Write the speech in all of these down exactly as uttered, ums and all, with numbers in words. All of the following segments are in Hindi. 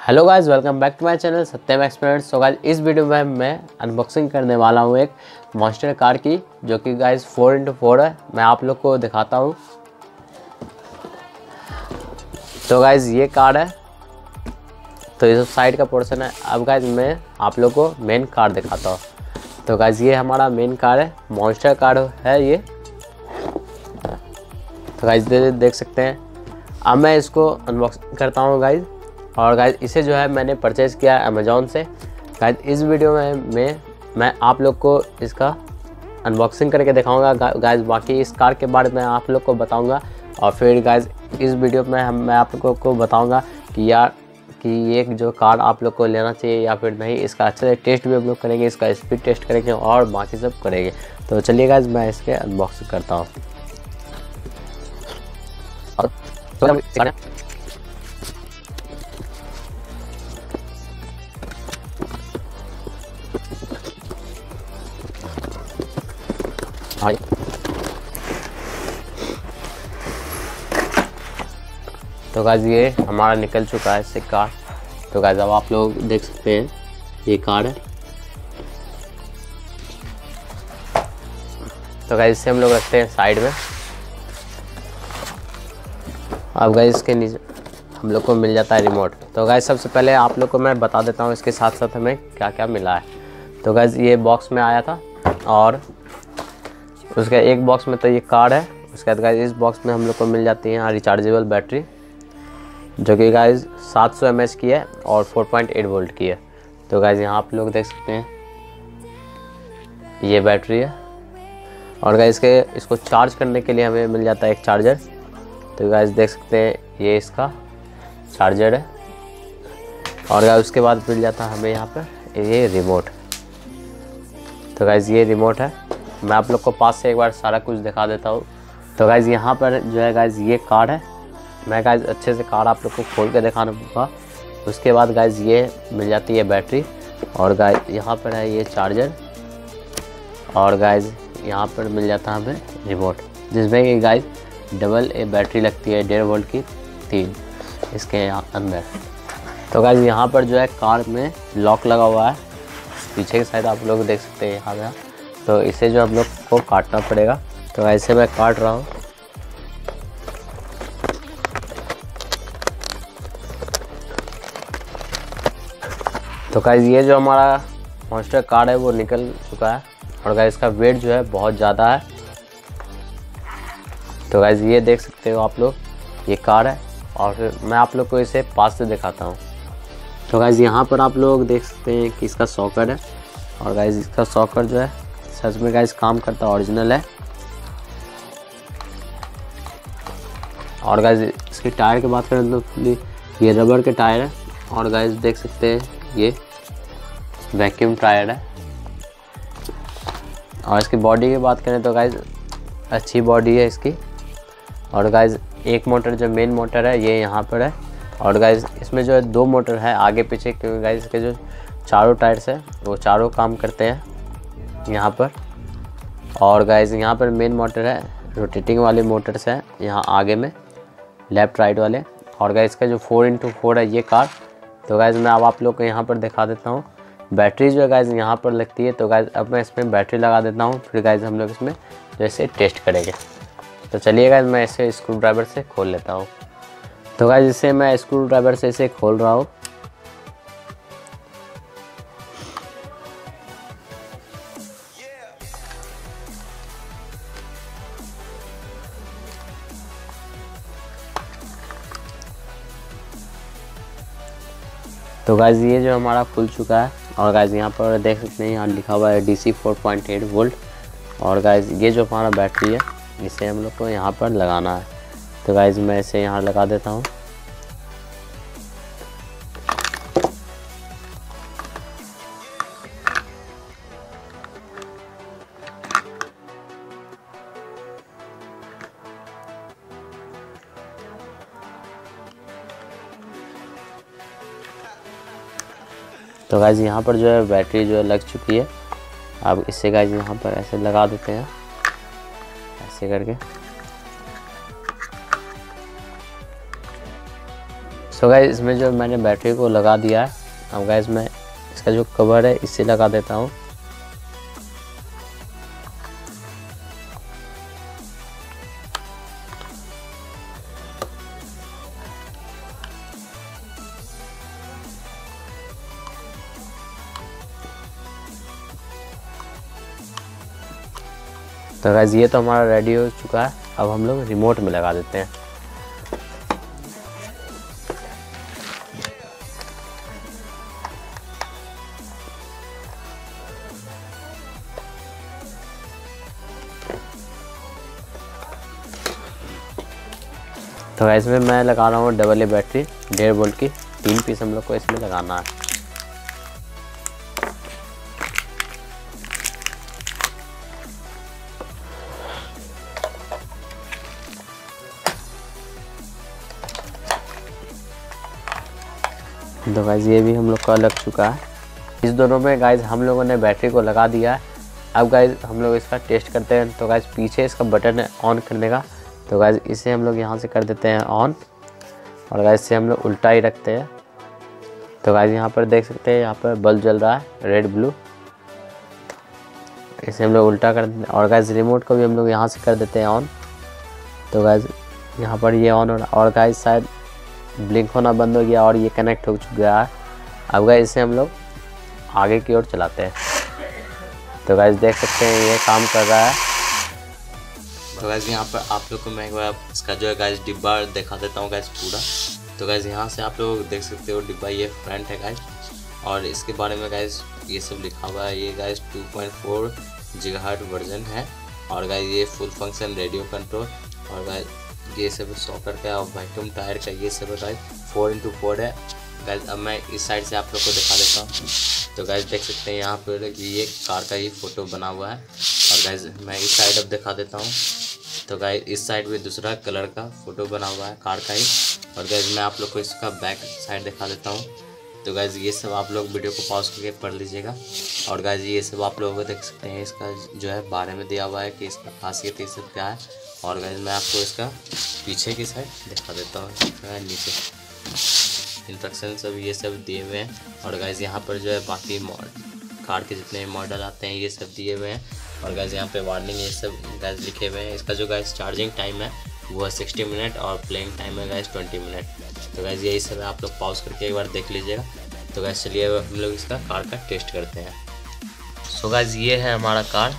Hello guys, welcome back to my channel Satyam experts. So guys, इस वीडियो में मैं अनबॉक्सिंग करने वाला हूँ एक मॉन्स्टर कार की, जो कि गाइस फोर इंटू फोर है। मैं आप लोग को दिखाता हूँ। तो गाइस ये कार है, तो ये सब साइड का पोर्शन है। अब गाइस मैं आप लोग को मेन कार दिखाता हूँ। तो गाइस ये हमारा मेन कार है, मॉन्स्टर कार है ये। तो गाइस दे, देख सकते हैं। अब मैं इसको अनबॉक्सिंग करता हूँ गाइस। और गाइस इसे जो है मैंने परचेज़ किया अमेज़ॉन से। गाइस इस वीडियो में मैं मैं आप लोग को इसका अनबॉक्सिंग करके दिखाऊंगा गाइस। बाकी इस कार के बारे में आप लोग को बताऊंगा। और फिर गाइस इस वीडियो में हम मैं आप लोगों को बताऊंगा कि यार कि ये जो कार आप लोग को लेना चाहिए या फिर नहीं। इसका अच्छे से टेस्ट भी हम लोग करेंगे, इसका स्पीड टेस्ट करेंगे और बाकी सब करेंगे। तो चलिए गाइस मैं इसके अनबॉक्सिंग करता हूँ। तो गाइस ये हमारा निकल चुका है इससे कार। तो गाइस अब आप लोग देख सकते हैं ये कार है। तो गाइस इसे हम लोग रखते हैं साइड में। अब गाइस इसके नीचे हम लोग को मिल जाता है रिमोट। तो गाइस सबसे पहले आप लोग को मैं बता देता हूँ इसके साथ साथ हमें क्या क्या मिला है। तो गाइस ये बॉक्स में आया था और उसका एक बॉक्स में तो ये कार है। उसके बाद गाइस इस बॉक्स में हम लोग को मिल जाती है यहाँ रिचार्जेबल बैटरी, जो कि गाइस सात सौ एम एच की है और फोर पॉइंट एट वोल्ट की है। तो गाइस यहाँ आप लोग देख सकते हैं ये बैटरी है। और गाइस इसके इसको चार्ज करने के लिए हमें मिल जाता है एक चार्जर। तो गाइस देख सकते हैं ये इसका चार्जर है। और गाइस उसके बाद मिल जाता है हमें यहाँ पर ये रिमोट। तो गाइस ये रिमोट है। मैं आप लोग को पास से एक बार सारा कुछ दिखा देता हूँ। तो गाइस यहाँ पर जो है गाइस ये कार है। मैं गाइस अच्छे से कार आप लोग को खोल के दिखाना होगा। उसके बाद गाइस ये मिल जाती है बैटरी। और गाइस यहाँ पर है ये चार्जर। और गाइस यहाँ पर मिल जाता है हमें रिमोट, जिसमें कि गाइस डबल ए बैटरी लगती है डेढ़ वोल्ट की, तीन इसके अंदर। तो गाइस यहाँ पर जो है कार में लॉक लगा हुआ है पीछे की साइड, आप लोग देख सकते हैं यहाँ पे। तो इसे जो हम लोग को काटना पड़ेगा। तो ऐसे मैं काट रहा हूँ। तो गाइस ये जो हमारा मॉन्स्टर कार है वो निकल चुका है। और गाइस इसका वेट जो है बहुत ज़्यादा है। तो गाइस ये देख सकते हो आप लोग, ये कार है। और फिर मैं आप लोग को इसे पास से दिखाता हूँ। तो गाइस यहाँ पर आप लोग देख सकते हैं कि इसका सॉकेट है। और गाइस इसका सॉकेट जो है सच में गाइस काम करता, ओरिजिनल है। और गाइस इसके टायर की बात करें तो ये रबर के टायर है। और गाइस देख सकते हैं ये वैक्यूम टायर है। और इसकी बॉडी की बात करें तो गाइस अच्छी बॉडी है इसकी। और गाइस एक मोटर जो मेन मोटर है ये यहाँ पर है। और गाइस इसमें जो है दो मोटर है आगे पीछे, क्योंकि गाइस इसके जो चारों टायर्स है वो चारों काम करते हैं यहाँ पर। और गाइस यहाँ पर मेन मोटर है, रोटेटिंग वाले मोटर्स हैं यहाँ आगे में, लेफ्ट राइट वाले। और गाइस इसका जो फोर इंटू फोर है ये कार। तो गाइस मैं अब आप लोग को यहाँ पर दिखा देता हूँ। बैटरी जो है गाइस यहाँ पर लगती है। तो गाइस अब मैं इसमें बैटरी लगा देता हूँ, फिर गाइस हम लोग इसमें जैसे टेस्ट करेंगे। तो चलिए गाइस मैं इसे स्क्रू ड्राइवर से खोल लेता हूँ। तो गाइस इसे मैं स्क्रू ड्राइवर से इसे खोल रहा हूँ। तो गाइस ये जो हमारा खुल चुका है। और गाइस यहाँ पर देख सकते हैं यहाँ लिखा हुआ है D C four point eight volt. और गाइस ये जो हमारा बैटरी है इसे हम लोग को यहाँ पर लगाना है। तो गाइस मैं इसे यहाँ लगा देता हूँ। तो गाइस यहाँ पर जो है बैटरी जो है लग चुकी है। अब इससे गाइस यहाँ पर ऐसे लगा देते हैं, ऐसे करके। सो गाइस इसमें जो मैंने बैटरी को लगा दिया है, अब गाइस मैं इसका जो कवर है इससे लगा देता हूँ। तो गाइस ये तो हमारा रेडी हो चुका है। अब हम लोग रिमोट में लगा देते हैं। तो गाइस में मैं लगा रहा हूँ डबल ए बैटरी डेढ़ वोल्ट की, तीन पीस हम लोग को इसमें लगाना है। तो गाइस ये भी हम लोग का लग चुका है। इस दोनों में गाइस हम लोगों ने बैटरी को लगा दिया है। अब गाइस हम लोग इसका टेस्ट करते हैं। तो गाइस पीछे इसका बटन है ऑन करने का, तो गाइस इसे हम लोग यहाँ से कर देते हैं ऑन, और गाइस इसे हम लोग उल्टा ही रखते हैं। तो गाइस यहाँ पर देख सकते हैं, यहाँ पर बल्ब जल रहा है रेड ब्लू, इसे हम लोग उल्टा कर देते हैं। और गाइस रिमोट को भी हम लोग यहाँ से कर देते हैं ऑन। तो गाइस यहाँ पर ये ऑन हो रहा है, और गाइस शायद ब्लिंक होना बंद हो गया और ये कनेक्ट हो चुका है। अब गाइस इसे हम लोग आगे की ओर चलाते हैं। तो गाइस देख सकते हैं ये काम कर रहा है। तो गाइस यहाँ पर आप लोग को मैं एक बार इसका जो है गाइस डिब्बा दिखा देता हूँ गाइस पूरा। तो गाइस यहाँ से आप लोग देख सकते हो डिब्बा, ये फ्रंट है गाइस, और इसके बारे में गाइस ये सब लिखा हुआ है। ये guys two point four gigahertz version है, और गाइस ये फुल फंक्शन रेडियो कंट्रोल, और गाइस ये सब सॉकर का और वैक्यूम टायर का ये सब गाइस फोर इंटू फोर है गाइस। अब मैं इस साइड से आप लोग को दिखा देता हूँ। तो गाइस देख सकते हैं यहाँ पर ये कार का ही फोटो बना हुआ है, और गाइस मैं इस साइड अब दिखा देता हूँ। तो गाइस इस साइड में दूसरा कलर का फोटो बना हुआ है कार का ही, और गाइस मैं आप लोग को इसका बैक साइड दिखा देता हूँ। तो गाइस ये सब आप लोग वीडियो को पॉज करके पढ़ लीजिएगा, और गाइस ये सब आप लोगों को देख सकते हैं इसका जो है बारे में दिया हुआ है कि इसका खासियत ये सब क्या है। और गाइस मैं आपको इसका पीछे की साइड दिखा देता हूँ, नीचे इंस्ट्रक्शन सब ये सब दिए हुए हैं, और गाइस यहाँ पर जो है बाकी कार के जितने मॉडल आते हैं ये सब दिए हुए हैं, और गाइस यहाँ पे वार्निंग ये सब गाइस लिखे हुए हैं। इसका जो गाइस चार्जिंग टाइम है वो है सिक्सटी मिनट, और प्लेइंग टाइम है गाइस ट्वेंटी मिनट। तो गाइस यही सब है, आप लोग पॉज करके एक बार देख लीजिएगा। तो गाइस चलिए हम लोग इसका कार का टेस्ट करते हैं। सो गाइस ये है हमारा कार,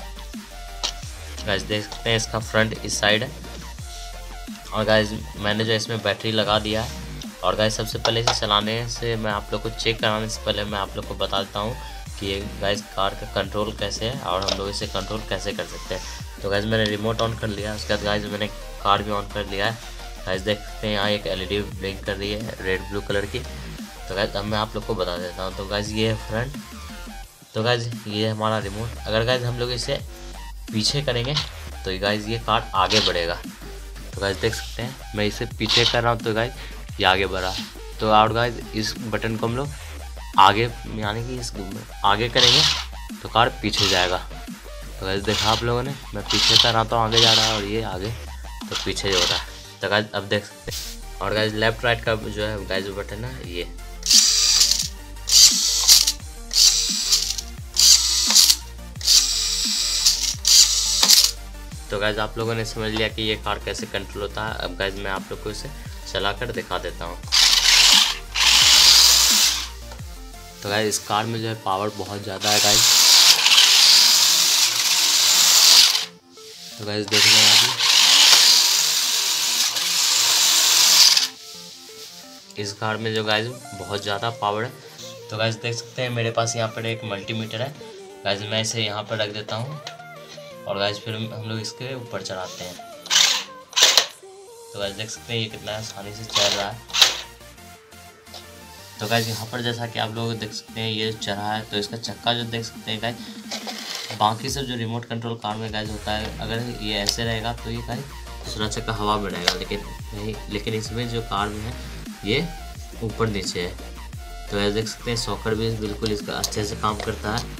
गाइस देख सकते हैं इसका फ्रंट इस साइड है, और गाइस मैंने जो इसमें बैटरी लगा दिया है। और गाइस सबसे पहले इसे चलाने से मैं आप लोग को चेक कराने से पहले मैं आप लोग को बता देता हूँ कि ये गाइस कार का कंट्रोल कैसे है और हम लोग इसे कंट्रोल कैसे कर सकते हैं। तो गाइस मैंने रिमोट ऑन कर लिया, उसके बाद गाइस मैंने कार भी ऑन कर लिया है। गाइस देख सकते हैं यहाँ एक एलईडी ब्लिंक कर रही है रेड ब्लू कलर की। तो गाइस अब मैं आप लोग को बता देता हूँ। तो गाइस ये है फ्रंट, तो गाइस ये है हमारा रिमोट। अगर गाइस हम लोग इसे पीछे करेंगे तो गाइस ये कार आगे बढ़ेगा। तो गाइस देख सकते हैं मैं इसे पीछे कर रहा हूँ तो गाइस ये आगे बढ़ा। तो और गाइस इस बटन को हम लोग आगे यानी कि इस आगे करेंगे तो कार पीछे जाएगा। तो गाइस देखा आप लोगों ने, मैं पीछे कर रहा तो आगे जा रहा है और ये आगे तो पीछे हो रहा है। तो गाइस अब देख सकते हैं। और गाइस लेफ्ट राइट का जो है गाइस बटन है ये। तो गाइस आप लोगों ने समझ लिया कि ये कार कैसे कंट्रोल होता है। अब गाइस मैं आप लोग को इसे चला कर दिखा देता हूँ। तो गाइस इस कार में जो है पावर बहुत ज़्यादा है गाइस। तो गाइस देख रहे हैं आप, इस कार में जो गाइस बहुत ज़्यादा पावर है। तो गाइस देख सकते हैं मेरे पास यहाँ पर एक मल्टीमीटर है गाइस, मैं इसे यहाँ पर रख देता हूँ और गाइस फिर हम लोग इसके ऊपर चढ़ाते हैं। तो गाइस देख सकते हैं ये कितना आसानी से चल रहा है। तो गाइस यहाँ पर जैसा कि आप लोग देख सकते हैं ये चढ़ा है, तो इसका चक्का जो देख सकते हैं गाइस, बाकी सब जो रिमोट कंट्रोल कार में गाइस होता है अगर ये ऐसे रहेगा तो ये गाइस दूसरा चक्का हवा में रहेगा, लेकिन नहीं, लेकिन इसमें जो कार में है ये ऊपर नीचे है। तो गाइस देख सकते हैं सॉकर भी बिल्कुल इसका अच्छे से काम करता है।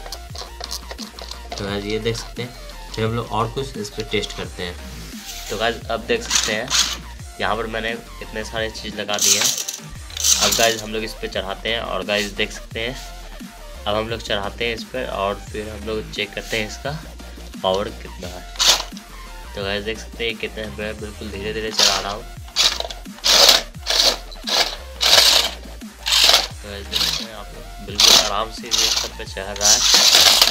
तो गाइस ये देख सकते हैं। फिर हम लोग और कुछ इस पर टेस्ट करते हैं। तो गाइस अब देख सकते हैं यहाँ पर मैंने इतने सारे चीज़ लगा दिए हैं। अब गाइज हम लोग इस पर चढ़ाते हैं और गाइज देख सकते हैं अब हम लोग चढ़ाते हैं इस पर और फिर हम लोग चेक करते हैं इसका पावर कितना है। तो गाइज देख सकते हैं कितने मैं बिल्कुल धीरे धीरे चढ़ा रहा हूँ। तो गाइज देख सकते हैं आप लोग बिल्कुल आराम से ये सब पे चढ़ रहा है।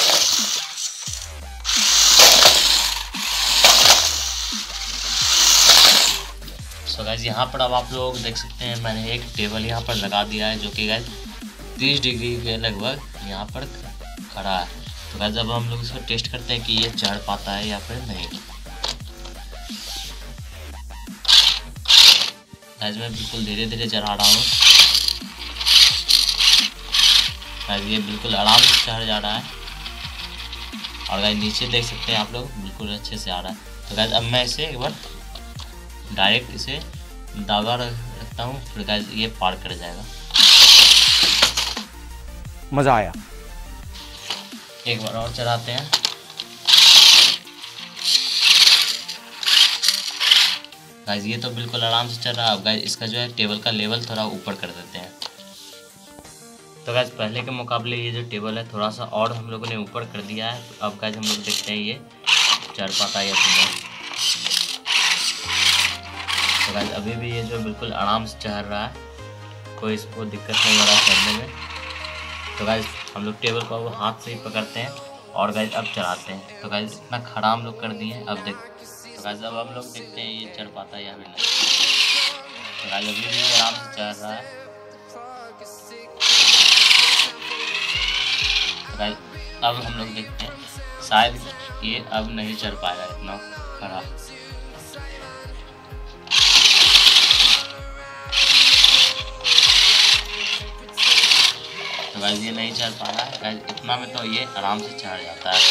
तो गाइज यहाँ पर अब आप लोग देख सकते हैं मैंने एक टेबल यहाँ पर लगा दिया है जो कि गाइज तीस डिग्री के लगभग यहाँ पर खड़ा है। तो गाइज अब हम लोग इसको टेस्ट करते हैं कि ये चढ़ पाता है या फिर नहीं। गाइज मैं बिल्कुल धीरे धीरे चढ़ा रहा हूँ। गाइज ये बिल्कुल आराम से चढ़ जा रहा है और गाइज नीचे देख सकते हैं आप लोग बिल्कुल अच्छे से आ रहा है। तो गाइज अब मैं इसे एक बार डायरेक्ट इसे दागा रखता हूँ फिर गाइज ये पार कर जाएगा। मज़ा आया। एक बार और चलाते हैं। गाइज ये तो बिल्कुल आराम से चल रहा है। अब गाइज इसका जो है टेबल का लेवल थोड़ा ऊपर कर देते हैं। तो गाइज पहले के मुकाबले ये जो टेबल है थोड़ा सा और हम लोगों ने ऊपर कर दिया है। तो अब गाइज हम लोग देखते हैं ये चढ़ पाता है या फिर नहीं। तो गाइज अभी भी ये जो बिल्कुल आराम से चढ़ रहा है, कोई इसको दिक्कत नहीं हो रहा है चढ़ने में। तो गाइज हम लोग टेबल को वो हाथ से ही पकड़ते हैं और गाइज अब चढ़ाते हैं। तो गाइज इतना खड़ा हम लोग कर दिए हैं। अब देख तो गाइज अब हम लोग देखते हैं ये चढ़ पाता है या फिर नहीं। तो गाइज अभी भी आराम से चढ़ रहा है। तो गाइज अब हम लोग देखते हैं शायद ये अब नहीं चढ़ पाएगा इतना खड़ा। तो गाइज ये नहीं चढ़ पा रहा है। गाइज इतना में तो ये आराम से चढ़ जाता है।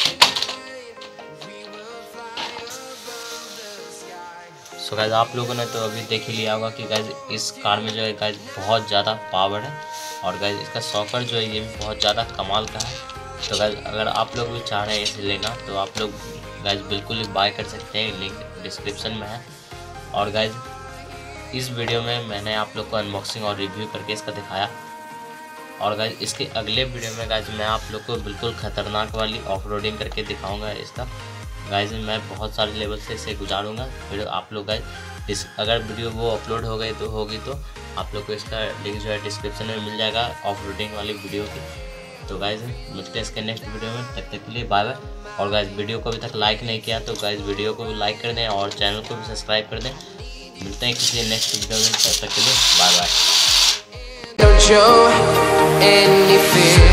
सो गाइज आप लोगों ने तो अभी देख ही लिया होगा कि गाइज इस कार में जो है गाइज बहुत ज़्यादा पावर है और गाइज इसका सॉकर जो है ये भी बहुत ज़्यादा कमाल का है। तो गाइज अगर आप लोग भी चाह रहे हैं इसे लेना तो आप लोग गाइज बिल्कुल बाय कर सकते हैं, लिंक डिस्क्रिप्शन में है। और गाइज इस वीडियो में मैंने आप लोग को अनबॉक्सिंग और रिव्यू करके इसका दिखाया। और गाइज इसके अगले वीडियो में गाइज मैं आप लोग को बिल्कुल ख़तरनाक वाली ऑफ रोडिंग करके दिखाऊंगा इसका। गाइज मैं बहुत सारे लेवल से इसे गुजारूंगा। फिर आप लोग गाइज इस अगर वीडियो वो अपलोड हो गई तो होगी तो आप लोग को इसका लिंक जो है डिस्क्रिप्शन में मिल जाएगा ऑफ रोडिंग वाली वीडियो की। तो गाइज मिलते हैं इसके नेक्स्ट वीडियो में, तब तक के लिए बाय बाय। और गाइज वीडियो को अभी तक लाइक नहीं किया तो गाइज वीडियो को भी लाइक कर दें और चैनल को भी सब्सक्राइब कर दें। मिलते हैं किसी नेक्स्ट वीडियो में, तब तक के लिए bye bye. Don't show any fear.